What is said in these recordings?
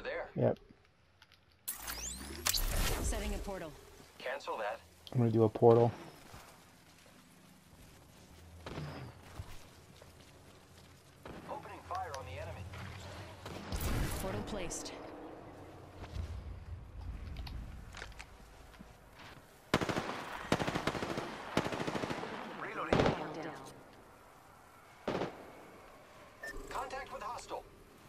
over there. Yep. Setting a portal. Cancel that. I'm gonna do a portal. Opening fire on the enemy. Portal placed. Reloading. Contact with hostile.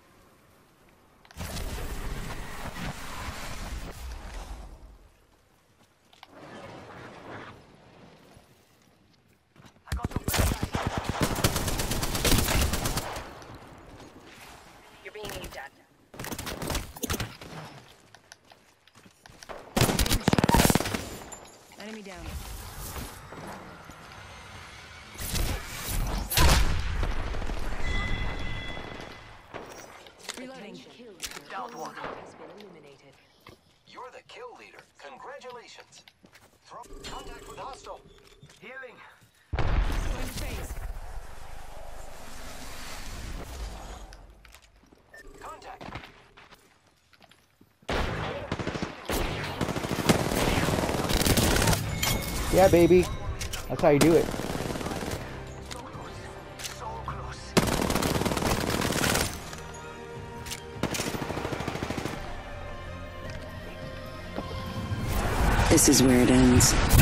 I got some You're being aimed at. Enemy down. Reloading. downed one. Has been eliminated. You're the kill leader. Congratulations. Contact with hostile. Healing. Going to phase. Contact. Yeah, baby. That's how you do it. So close. This is where it ends.